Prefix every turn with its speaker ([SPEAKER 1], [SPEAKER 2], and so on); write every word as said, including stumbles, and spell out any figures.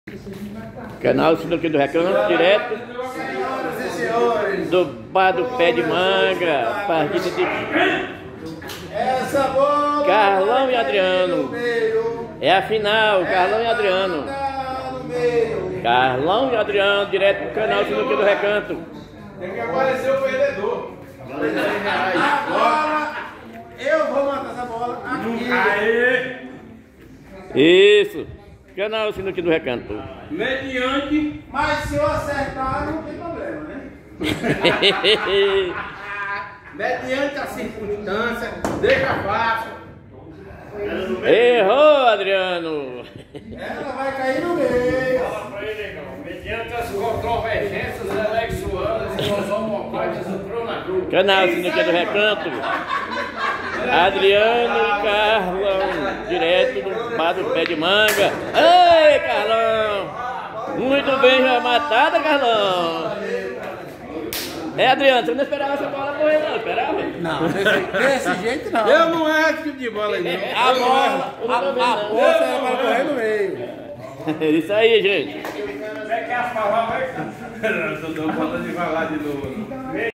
[SPEAKER 1] Canal Sinuca do Recanto, direto do bar do Pé de Manga, partida de Carlão e Adriano. É a final, Carlão e Adriano. Carlão e Adriano, direto do canal Sinuca do Recanto.
[SPEAKER 2] Tem que aparecer o perdedor. Agora eu vou matar essa bola aqui. Aê!
[SPEAKER 1] Isso, canal Sinuca do Recanto.
[SPEAKER 2] Mediante, mas se eu acertar não tem problema, né? Mediante a circunstância, deixa fácil.
[SPEAKER 1] Errou, Adriano.
[SPEAKER 2] Ela vai cair no meio.
[SPEAKER 3] Fala pra ele, irmão. Mediante as controvergências sexuais e os homopatas do Pronadu.
[SPEAKER 1] Canal Sinuca do Recanto. Adriano e Carlão, direto do bar do Pé de Manga. Ei, Carlão! Muito bem já matada, Carlão! É, Adriano, você não esperava essa bola correr, não? Esperava?
[SPEAKER 2] Não, desse, desse jeito não.
[SPEAKER 3] Eu não erro esse tipo de bola aí, não.
[SPEAKER 2] A bola, a, a bolsa era para correr no meio.
[SPEAKER 1] Isso aí, gente.
[SPEAKER 3] Você quer as palavras? Eu tô falando de falar de novo.